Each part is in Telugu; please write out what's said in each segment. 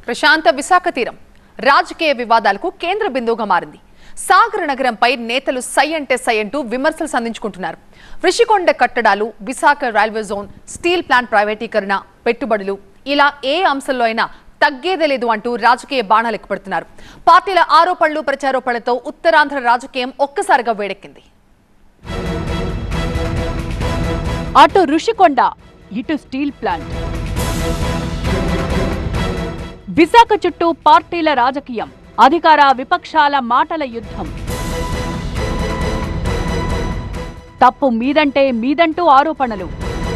ప్రశాంత విశాఖ తీరం రాజకీయ వివాదాలకు కేంద్ర బిందువుగా మారింది. సాగర్ నగరంపై నేతలు సై అంటే సై అంటూ విమర్శలు సంధించుకుంటున్నారు. ఋషికొండ కట్టడాలు, Visakha railway zone, steel plant ప్రైవేటీకరణ, పెట్టుబడులు ఇలా ఏ అంశంలో అయినా తగ్గేదే లేదు అంటూ రాజకీయ బాణాలు ఎక్కుపడుతున్నారు. పార్టీల ఆరోపణలు, ప్రచారోపణలతో ఉత్తరాంధ్ర రాజకీయం ఒక్కసారిగా వేడెక్కింది. అటు ఋషికొండ, ఇటు స్టీల్ ప్లాంట్. విశాఖ చుట్టూ పార్టీల రాజకీయం, అధికార విపక్షాల మాటల యుద్ధం. తప్పు మీదంటే మీదంటూ ఆరోపణలు.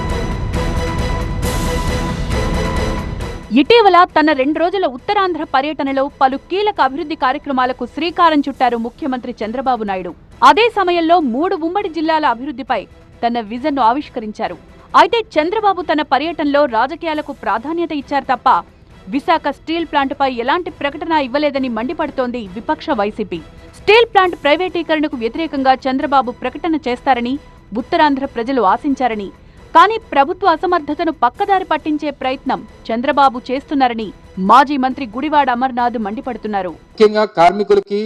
ఇటీవల తన 2 రోజుల ఉత్తరాంధ్ర పర్యటనలో పలు కీలక అభివృద్ధి కార్యక్రమాలకు శ్రీకారం చుట్టారు ముఖ్యమంత్రి చంద్రబాబు నాయుడు. అదే సమయంలో 3 ఉమ్మడి జిల్లాల అభివృద్ధిపై తన విజన్ను ఆవిష్కరించారు. అయితే చంద్రబాబు తన పర్యటనలో రాజకీయాలకు ప్రాధాన్యత ఇచ్చారు తప్ప విశాఖ స్టీల్ ప్లాంట్పై ఎలాంటి ప్రకటన ఇవ్వలేదని మండిపడుతోంది విపక్ష వైసీపీ. స్టీల్ ప్లాంట్ ప్రైవేటీకరణకు వ్యతిరేకంగా చంద్రబాబు ప్రకటన చేస్తారని ఉత్తరాంధ్ర ప్రజలు ఆశించారని, కానీ ప్రభుత్వ అసమర్థతను పక్కదారి పట్టించే ప్రయత్నం చంద్రబాబు చేస్తున్నారని మాజీ మంత్రి గుడివాడ అమర్నాథ్ మండిపడుతున్నారు. ముఖ్యంగా కార్మికులకి,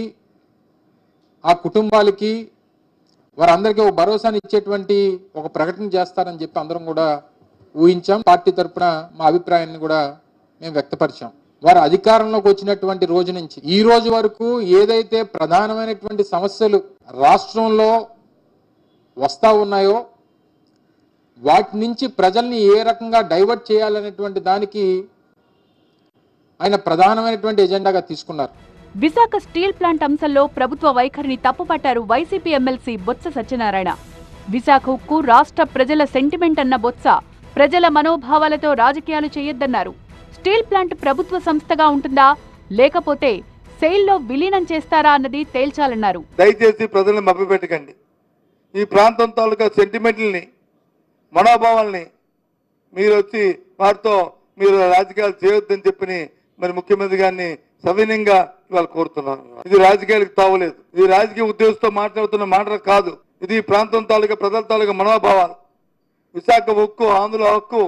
ఆ కుటుంబాలకి, వారందరికీ ఒక భరోసాని ఇచ్చేటువంటి ఒక ప్రకటన చేస్తారని చెప్పి అందరం కూడా ఊహించాం. పార్టీ తరఫున మా అభిప్రాయాన్ని కూడా మేము వ్యక్తపరిచాం. వారు అధికారంలోకి వచ్చినటువంటి రోజు నుంచి ఈ రోజు వరకు ఏదైతే ప్రధానమైనటువంటి సమస్యలు రాష్ట్రంలో వస్తా ఉన్నాయో వాటి నుంచి ప్రజల్ని ఏ రకంగా డైవర్ట్ చేయాలనేటువంటి దానికి ఆయన ప్రధానమైనటువంటి ఎజెండాగా తీసుకున్నారు. విశాఖ స్టీల్ ప్లాంట్ అంశంలో ప్రభుత్వ వైఖరిని తప్పుపట్టారు వైసీపీ ఎమ్మెల్సీ బొత్స సత్యనారాయణ. విశాఖ ఉక్కు రాష్ట్ర ప్రజల సెంటిమెంట్ అన్న బొత్స ప్రజల మనోభావాలతో రాజకీయాలు చేయొద్దన్నారు. స్టీల్ ప్లాంట్ ప్రభుత్వ సంస్థగా ఉంటుందా లేకపోతే సెయిల్లో విలీనం చేస్తారా అన్నది తేల్చాలన్నారు. దయచేసి ప్రజల్ని మభ్యపెట్టకండి. ఈ ప్రాంతం తాలూకా సెంటిమెంట్లని, మనోభావాల్ని మీరు వచ్చి వారితో మీరు రాజకీయాలు చేయొద్దని చెప్పి మరి ముఖ్యమంత్రి గారిని సవినయంగా ఇవాళ కోరుతున్నాను. ఇది రాజకీయాలకు తావలేదు. ఇది రాజకీయ ఉద్దేశంతో మాట్లాడుతున్న మాటలు కాదు. ఇది ప్రాంతం తాలూకా ప్రజల తాలూకా మనోభావాలు. విశాఖ ఉక్కు, ఆంధ్ర హక్కు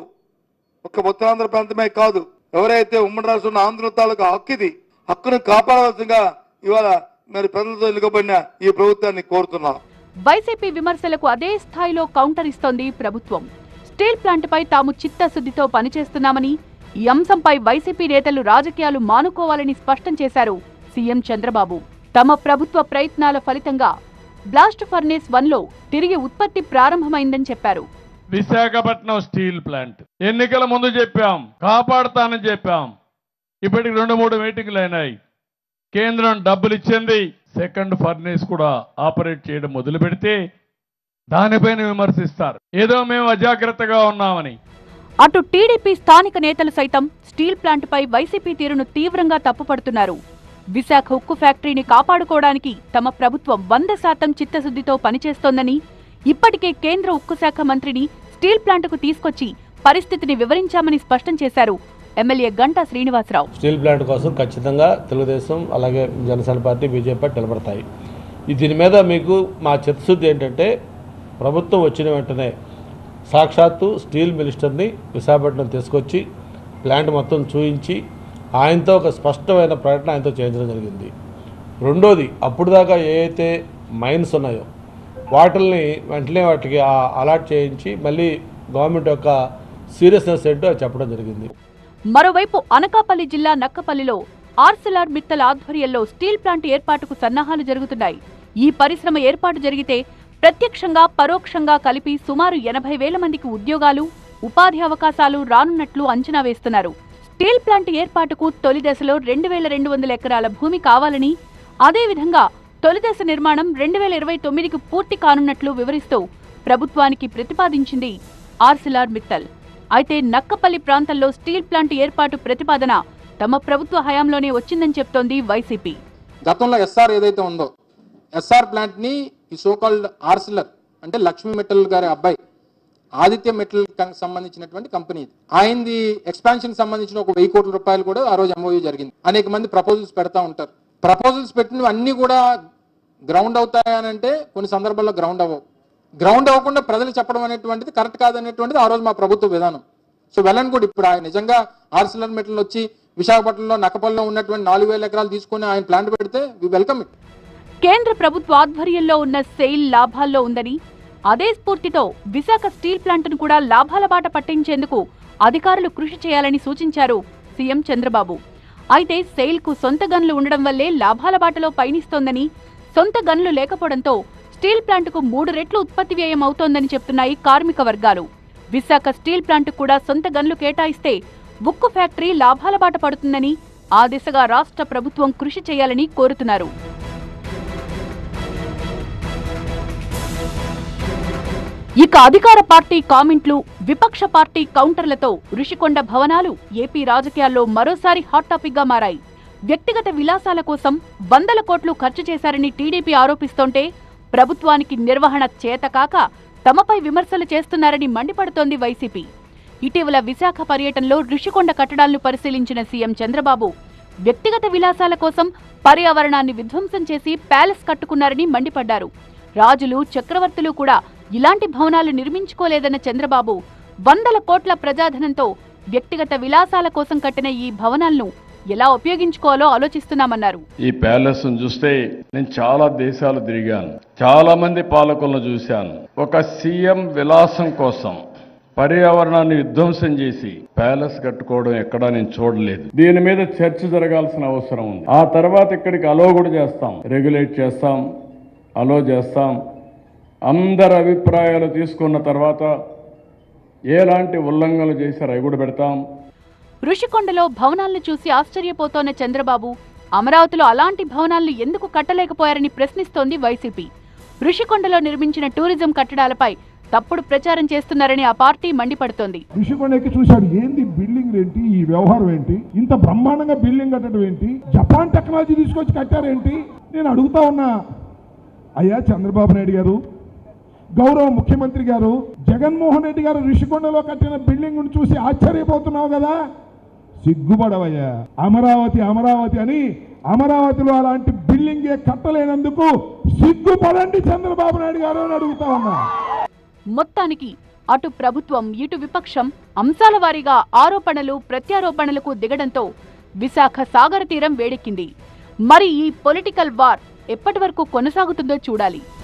ఒక ఉత్తరాంధ్ర ప్రాంతమే కాదు, ఎవరైతే ఉమ్మడి రాష్ట్రంలో ఆంధ్ర తాలూకా హక్కు, ఇది హక్కును కాపాడవలసిందిగా ఇవాళ మరి ప్రజలతో ఎన్నుకోబడిన ఈ ప్రభుత్వాన్ని కోరుతున్నాం. వైసీపీ విమర్శలకు అదే స్థాయిలో కౌంటర్ ఇస్తోంది ప్రభుత్వం. స్టీల్ ప్లాంట్పై తాము చిత్తశుద్ధితో పనిచేస్తున్నామని, ఈ అంశంపై వైసీపీ నేతలు రాజకీయాలు మానుకోవాలని స్పష్టం చేశారు సీఎం చంద్రబాబు. తమ ప్రభుత్వ ప్రయత్నాల ఫలితంగా బ్లాస్ట్ ఫర్నేస్ 1లో తిరిగి ఉత్పత్తి ప్రారంభమైందని చెప్పారు. విశాఖపట్నం స్టీల్ ప్లాంట్ ఎన్నికల ముందు చెప్పాం, కాపాడుతానని చెప్పాం. ఇప్పటికి 2-3 మీటింగ్లు అయినాయి. కేంద్రం డబ్బులు ఇచ్చింది. సెకండ్ ఫర్నేస్ కూడా ఆపరేట్ చేయడం మొదలు పెడితే దానిపైన విమర్శిస్తారు, ఏదో మేము అజాగ్రత్తగా ఉన్నామని. అటు టీడీపీ స్థానిక నేతలు సైతం స్టీల్ ప్లాంట్పై వైసీపీ తీరును తీవ్రంగా తప్పుపడుతున్నారు. విశాఖ ఉక్కు ఫ్యాక్టరీని కాపాడుకోవడానికి తమ ప్రభుత్వం 100% చిత్తశుద్ధితో పనిచేస్తోందని, ఇప్పటికే కేంద్ర ఉక్కు శాఖ మంత్రిని స్టీల్ ప్లాంట్కు తీసుకొచ్చి పరిస్థితిని వివరించామని స్పష్టం చేశారు MLA Ganta Srinivasarao. Steel plant కోసం ఖచ్చితంగా తెలుగుదేశం, అలాగే జనసేన పార్టీ, బీజేపీ నిలబడతాయి. దీని మీద మీకు మా చిత్తశుద్ధి ఏంటంటే, ప్రభుత్వం వచ్చిన వెంటనే సాక్షాత్తు స్టీల్ మినిస్టర్ని విశాఖపట్నం తీసుకొచ్చి ప్లాంట్ మొత్తం చూయించి ఆయనతో ఒక స్పష్టమైన ప్రకటన ఆయనతో చేయించడం జరిగింది. రెండోది, అప్పుడు దాకా ఏవైతే మైన్స్ ఉన్నాయో వాటిల్ని వెంటనే వాటికి అలాట్ చేయించి మళ్ళీ గవర్నమెంట్ యొక్క సీరియస్నెస్ ఏంటో చెప్పడం జరిగింది. మరోవైపు అనకాపల్లి జిల్లా నక్కపల్లిలో ఆర్సిలార్ మిత్తల్ ఆధ్వర్యంలో స్టీల్ ప్లాంట్ ఏర్పాటుకు సన్నాహాలు జరుగుతున్నాయి. ఈ పరిశ్రమ ఏర్పాటు జరిగితే ప్రత్యక్షంగా పరోక్షంగా కలిపి సుమారు 80,000 మందికి ఉద్యోగాలు, ఉపాధి అవకాశాలు రానున్నట్లు అంచనా వేస్తున్నారు. స్టీల్ ప్లాంట్ ఏర్పాటుకు తొలి దశలో 2,200 ఎకరాల భూమి కావాలని, అదేవిధంగా తొలిదశ నిర్మాణం 2029కి పూర్తి కానున్నట్లు వివరిస్తూ ప్రభుత్వానికి ప్రతిపాదించింది ఆర్సిలార్ మిత్తల్. అయితే నక్కపల్లి ప్రాంతంలో స్టీల్ ప్లాంట్ ఏర్పాటు ప్రతిపాదన తమ ప్రభుత్వ హయాంలోనే వచ్చిందని చెప్తోంది వైసీపీ. గతంలో ఎస్ఆర్ ఏదైతే ఉందో, ఎస్ఆర్ ప్లాంట్ ని ఈ సోకాల్డ్ ఆర్సిలర్ అంటే లక్ష్మీ మెటల్ గారి అబ్బాయి ఆదిత్య మెటల్ సంబంధించినటువంటి కంపెనీ, ఆయనది ఎక్స్పాన్షన్ సంబంధించిన ఒక 1,000 కోట్ల రూపాయలు కూడా ఆ రోజు ఎంఓయూ జరిగింది. అనేక మంది ప్రపోజల్స్ పెడతా ఉంటారు. ప్రపోజల్స్ పెట్టినవి అన్ని కూడా గ్రౌండ్ అవుతాయనంటే కొన్ని సందర్భాల్లో గ్రౌండ్ అవ్వవు. గ్రౌండ్ అవ్వకుండా ప్రజలు చెప్పడం అనేటువంటిది కరెక్ట్ కాదనేటువంటిది ఆ రోజు మా ప్రభుత్వ విధానం. So well and good. ఇప్పుడు నిజంగా ఆర్సిలర్ మెటల్ వచ్చి విశాఖపట్నంలో నక్కపల్లిలో ఉన్నటువంటి 4,000 ఎకరాలు తీసుకొని ఆయన ప్లాంట్ పెడితే వి వెల్కమ్ ఇట్. కేంద్ర ప్రభుత్వ ఆధ్వర్యంలో ఉన్న సెయిల్ లాభాల్లో ఉందని, అదే స్ఫూర్తితో విశాఖ స్టీల్ ప్లాంట్ను కూడా లాభాల బాట పట్టించేందుకు అధికారులు కృషి చేయాలని సూచించారు సీఎం చంద్రబాబు. అయితే సెయిల్కు సొంత గన్లు ఉండడం వల్లే లాభాల బాటలో పయనిస్తోందని, సొంత గన్లు లేకపోవడంతో స్టీల్ ప్లాంట్కు 3 రెట్లు ఉత్పత్తి వ్యయం అవుతోందని చెప్తున్నాయి కార్మిక వర్గాలు. విశాఖ స్టీల్ ప్లాంట్ కూడా సొంత గన్లు కేటాయిస్తే ఉక్కు ఫ్యాక్టరీ లాభాల బాట పడుతుందని, ఆ దిశగా రాష్ట్ర ప్రభుత్వం కృషి చేయాలని కోరుతున్నారు. ఇక అధికార పార్టీ కామెంట్లు, విపక్ష పార్టీ కౌంటర్లతో రుషికొండ భవనాలు ఏపీ రాజకీయాల్లో మరోసారి హాట్ టాపిక్ గా మారాయి. వ్యక్తిగత విలాసాల కోసం 100 కోట్లు ఖర్చు చేశారని టీడీపీ ఆరోపిస్తోంటే, ప్రభుత్వానికి నిర్వహణ చేతకాక తమపై విమర్శలు చేస్తున్నారని మండిపడుతోంది వైసీపీ. ఇటీవల విశాఖ పర్యటనలో రుషికొండ కట్టడాలను పరిశీలించిన సీఎం చంద్రబాబు వ్యక్తిగత విలాసాల కోసం పర్యావరణాన్ని విధ్వంసం చేసి ప్యాలెస్ కట్టుకున్నారని మండిపడ్డారు. రాజులు, చక్రవర్తులు కూడా ఇలాంటి భవనాలు నిర్మించుకోలేదన్న చంద్రబాబు 100 కోట్ల ప్రజాధనంతో వ్యక్తిగత విలాసాల కోసం కట్టిన ఈ భవనాలను ఎలా ఉపయోగించుకోవాలో ఆలోచిస్తున్నామన్నారు. ఈ ప్యాలెస్ చూస్తే నేను చాలా దేశాలు తిరిగాను, చాలా మంది పాలకులను చూశాను. ఒక సీఎం విలాసం కోసం పర్యావరణాన్ని విధ్వంసం చేసి ప్యాలెస్ కట్టుకోవడం ఎక్కడా నేను చూడలేదు. దీని మీద చర్చ జరగాల్సిన అవసరం ఉంది. ఆ తర్వాత ఇక్కడికి అలో కూడా చేస్తాం, రెగ్యులేట్ చేస్తాం, అలో చేస్తాం. అందరి అభిప్రాయాలు తీసుకున్న తర్వాత ఎలాంటి ఉల్లంఘనలు చేశారు అవి కూడా పెడతాం. రుషికొండలో భవనాలను చూసి ఆశ్చర్యపోతోన్న చంద్రబాబు అమరావతిలో అలాంటి భవనాలను ఎందుకు కట్టలేకపోయారని ప్రశ్నిస్తోంది వైసీపీ. రుషికొండలో నిర్మించిన టూరిజం కట్టడాలపై తప్పుడు ప్రచారం చేస్తున్నారని ఆ పార్టీ మండిపడుతోంది. రుషికొండకి చూశాడు, ఏంది బిల్డింగ్ ఏంటి, ఈ వ్యవహారం ఏంటి, ఇంత బ్రహ్మాండంగా బిల్డింగ్ కట్టడం ఏంటి, జపాన్ టెక్నాలజీ తీసుకొచ్చి కట్టారేంటి? నేను అడుగుతా ఉన్నా, అయ్యా చంద్రబాబు నాయుడు గారు, గౌరవ ముఖ్యమంత్రి గారు, జగన్మోహన్ రెడ్డి గారు రుషికొండలో కట్టిన బిల్డింగ్ చూసి ఆశ్చర్యపోతున్నావు కదా, సిగ్గుపడవయ్యా. అమరావతి అమరావతి అని అమరావతిలో అలాంటి బిల్డింగే కట్టలేనందుకు సిగ్గుపడండి చంద్రబాబు నాయుడు గారు అని అడుగుతా ఉన్నా. మొత్తానికి అటు ప్రభుత్వం, ఇటు విపక్షం అంశాల వారీగా ఆరోపణలు, ప్రత్యారోపణలకు దిగడంతో విశాఖ సాగర తీరం వేడెక్కింది. మరి ఈ పొలిటికల్ వార్ ఎప్పటి వరకు కొనసాగుతుందో చూడాలి.